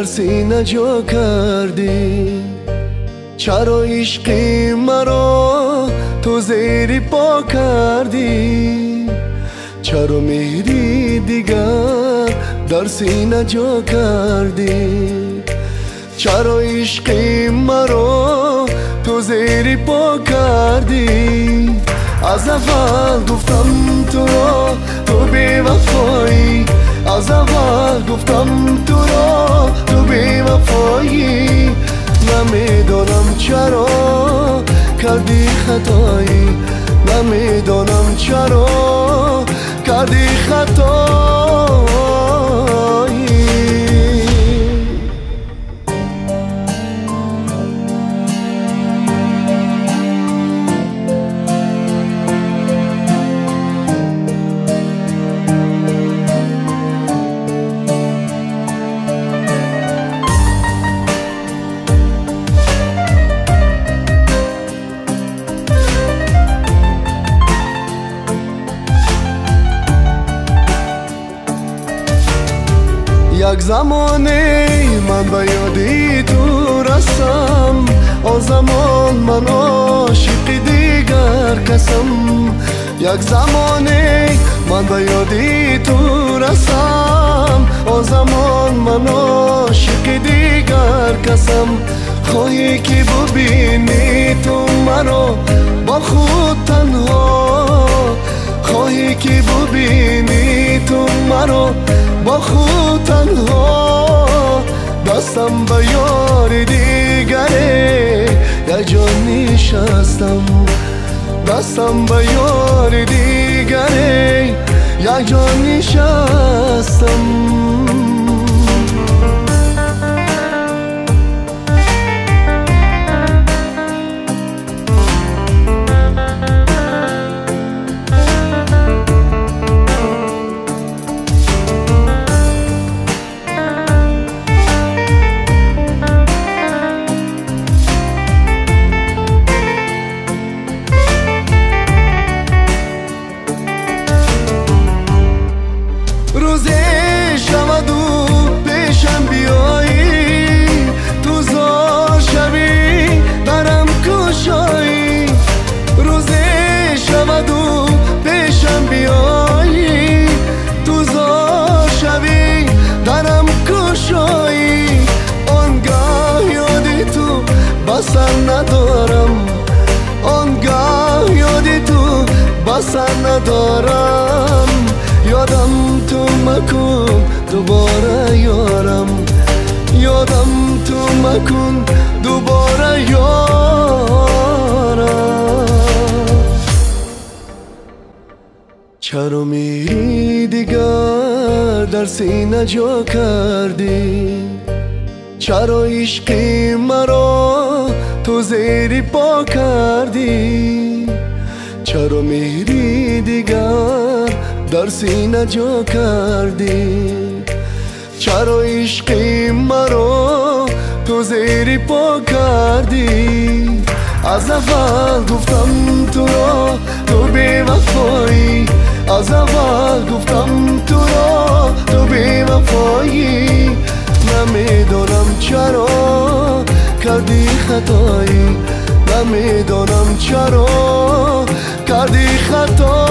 سینه جا کردی. چرا عشقی مرا تو زیر پا کردی؟ چرا مهری دیگر در سینه جا کردی؟ چرا عشقی مرا تو زیر پا کردی؟ از اول گفتم تو را تو بی وفایی، از اول گفتم تو را تو بی وفایی. نمیدانم چرا کردی خطایی، نمیدانم چرا کردی خطایی. یک زمانی من به یادی تو رسم، آن زمان من عاشق دیگر کسم. یک زمانی من به یادی تو رسم، آن زمان من عاشق دیگر کسم. خواهی که ببینی تو مرا با خود تنها، خواهی که ببینی تو مرا با خود تنها. دستم به یار دیگره یک جا نشستم، دستم به یار دیگره یک جا نشستم. روزی شود و پیشم بیایی، تو زار شوی درم کشایی. روزی شود و پیشم بیایی، تو زار شوی درم کشایی. آنگاه یادی تو بسر ندارم، آنگاه یادی تو بسر ندارم. یادم تو مکن دوباره یارم، یادم تو مکن دوباره یارم. چرا میری دیگر در سینه جا کردی؟ چرا عشقی مرا تو زیر پا کردی؟ چرا میری دیگر در سینه جا کردی؟ چرا عشقی مرا تو زیر پا کردی؟ از اول گفتم تو را تو بی وفایی، از اول گفتم تو را تو بی وفایی. نمیدانم چرا کردی خطایی، نمیدانم چرا کردی خطایی.